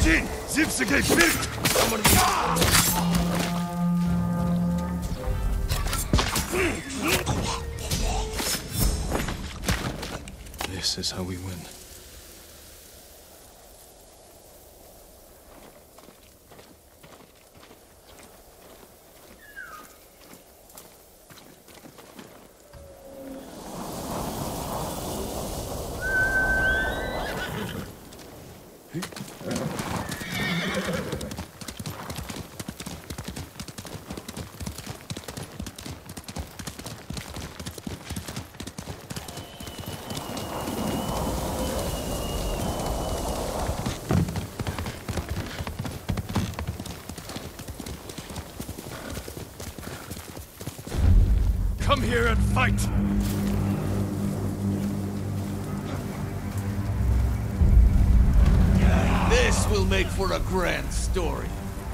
Один! Зипсигай вперед! This is how we win. Come here and fight! This will make for a grand story.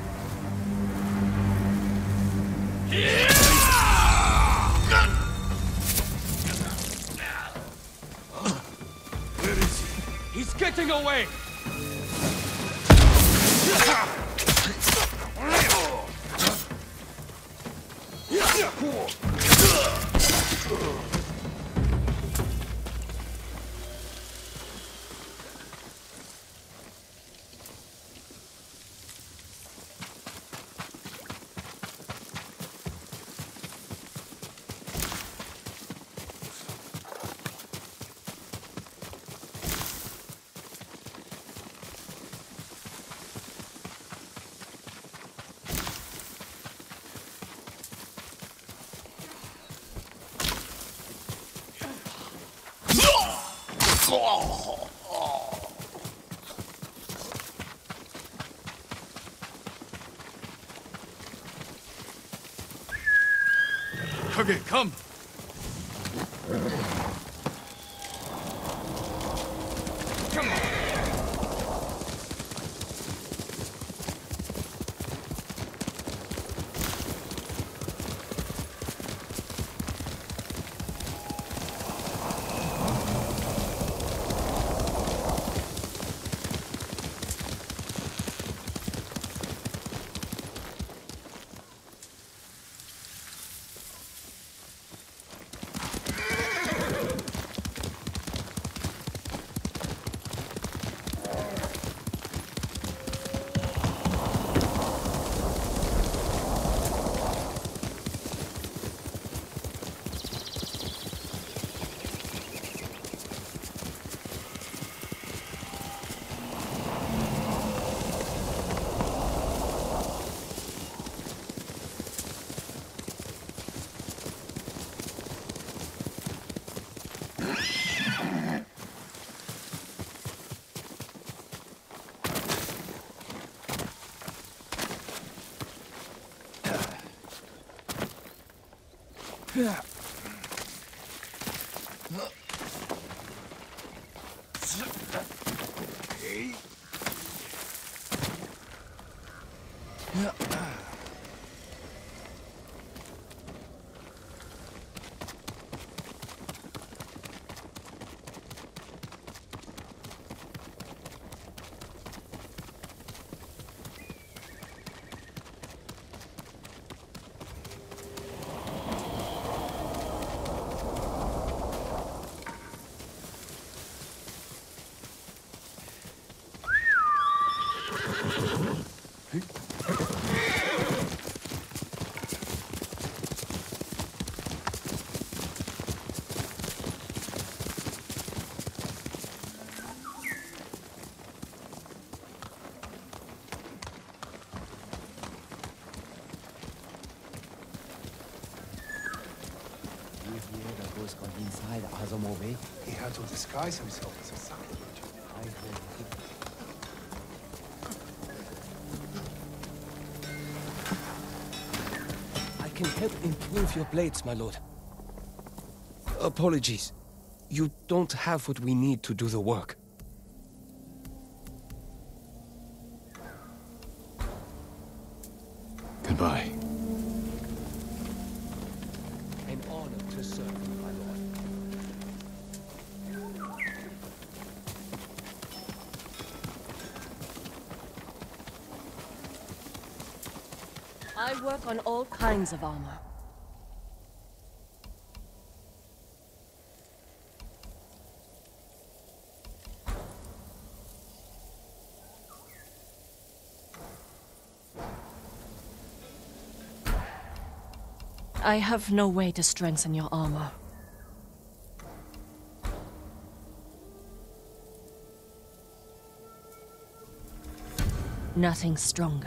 Where is he? He's getting away! Okay, come! Come on! Inside Azamove. He had to disguise himself as a sacrilege. I can help improve your blades, my lord. Apologies. You don't have what we need to do the work. Goodbye. An honor to serve you, my lord. I work on all kinds of armor. I have no way to strengthen your armor. Nothing stronger.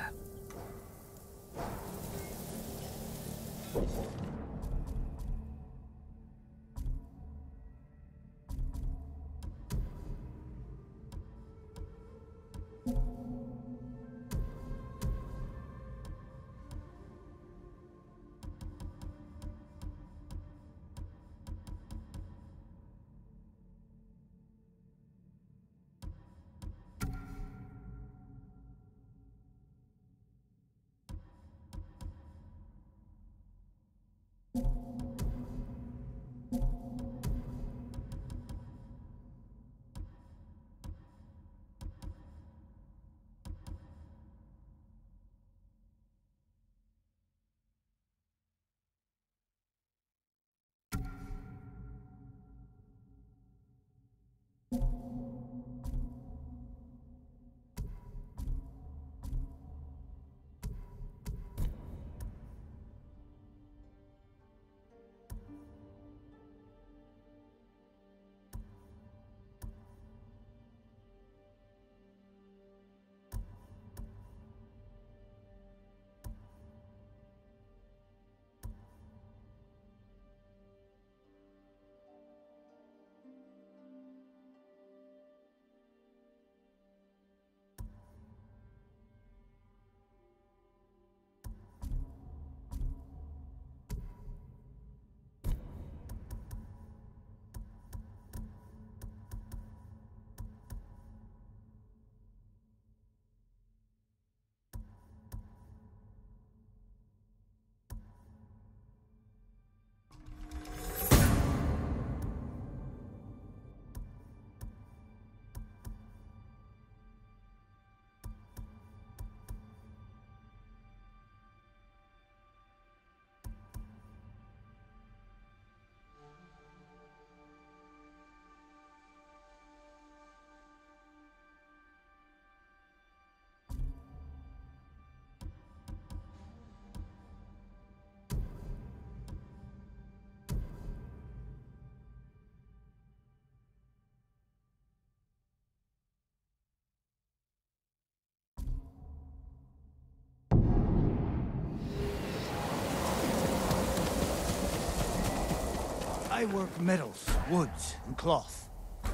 I work metals, woods, and cloth.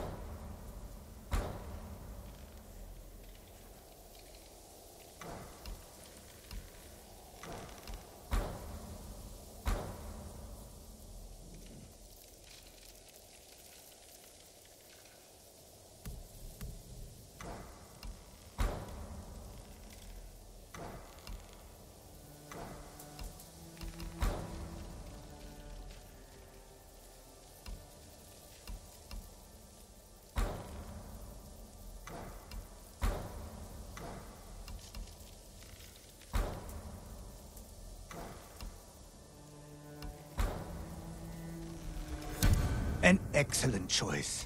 An excellent choice.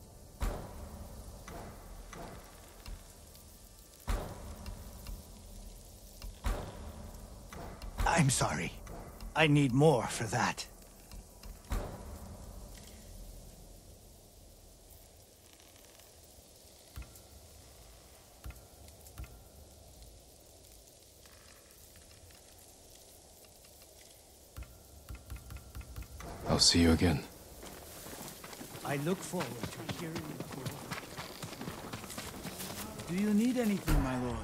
I'm sorry. I need more for that. I'll see you again. I look forward to hearing your word. Do you need anything, my lord?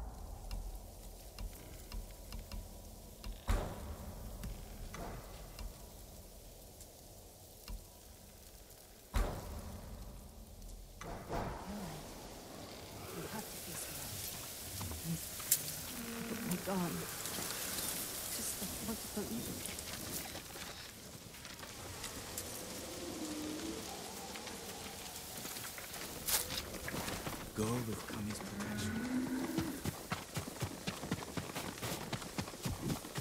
Gone. Just don't want to believe it. Go with Kami's protection.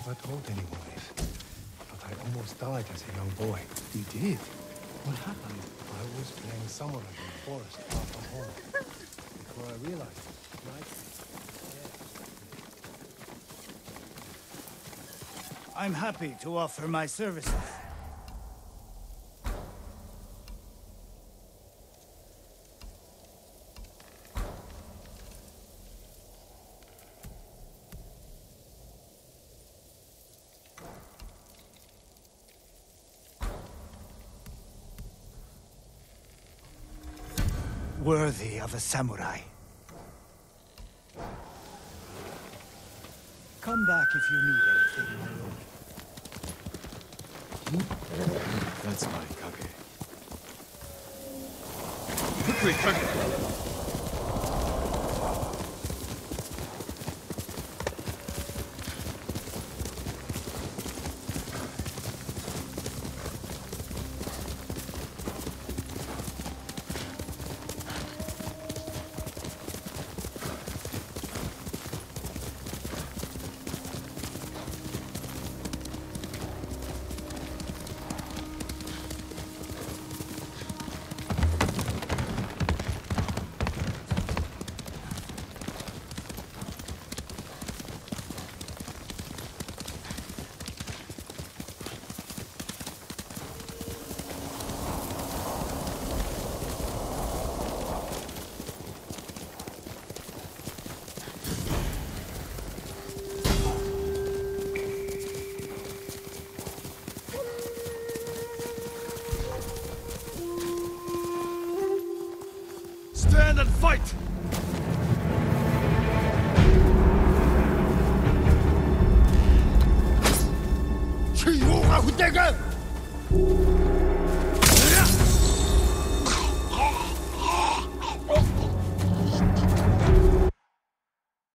never told anyone this, but I almost died as a young boy. You did? What happened? I was playing samurai in the forest far from home. Before I realized it, night. I'm happy to offer my services. Worthy of a samurai. Come back if you need anything, my lord. That's my Kage. Quickly, Kage! Stand and fight! Chi